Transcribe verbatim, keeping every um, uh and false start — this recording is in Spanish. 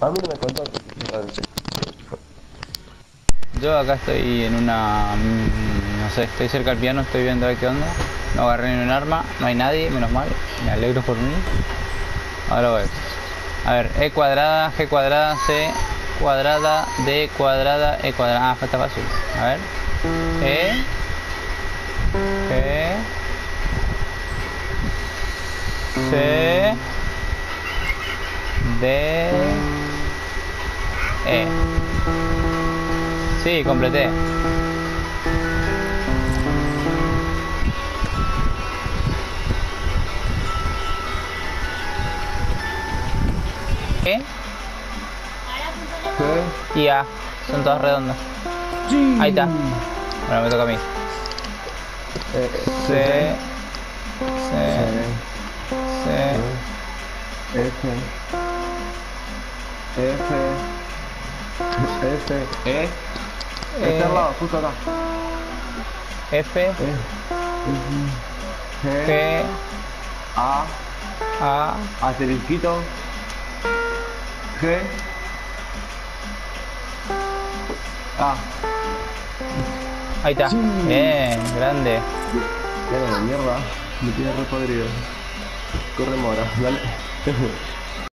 A mí no me contó realmente. Yo acá estoy en una... no sé, estoy cerca del piano, estoy viendo a ver qué onda. No agarré ni un arma, no hay nadie, menos mal. Me alegro por mí. Ahora voy. A ver, E cuadrada, G cuadrada, C cuadrada, D cuadrada, E cuadrada. Ah, está fácil. A ver. E, G, C, D, E. Sí, completé. E ¿Qué? y A. Son todas redondas. Sí. Ahí está. Bueno, me toca a mí. Eh, C, C, C, C, F, F, F, E. Este al lado, justo acá. F, E, G, G, A, A. asterisquito, G, A. Ahí está. Sí. Bien, grande. Qué de mierda, me tiene re podrido. Corre mora, dale.